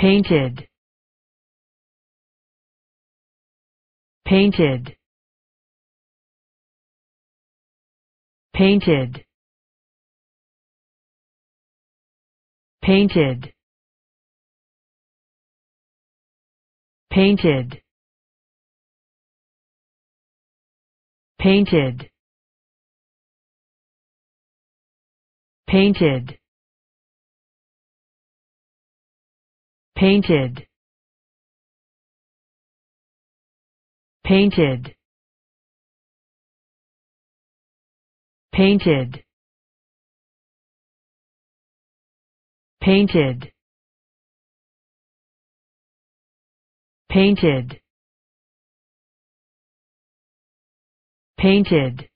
peɪntɪd, peɪntɪd, peɪntɪd, peɪntɪd, peɪntɪd, peɪntɪd, peɪntɪd, peɪntɪd, peɪntɪd, peɪntɪd, peɪntɪd, peɪntɪd, peɪntɪd,